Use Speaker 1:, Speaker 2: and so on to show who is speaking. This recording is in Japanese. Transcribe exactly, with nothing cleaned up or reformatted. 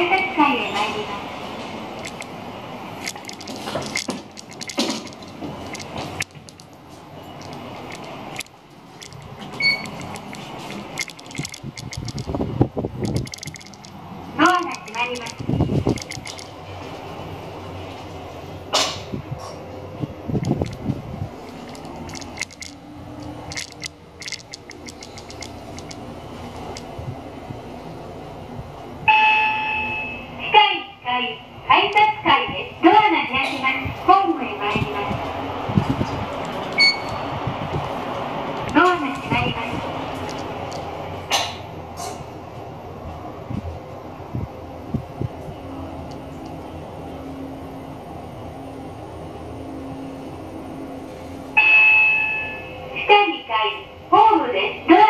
Speaker 1: 配達会へ参ります。ドアが閉まります。配達会です。ドアが開きます。ホームへ参ります。ドアが閉まります。地下にかいホームです。ドア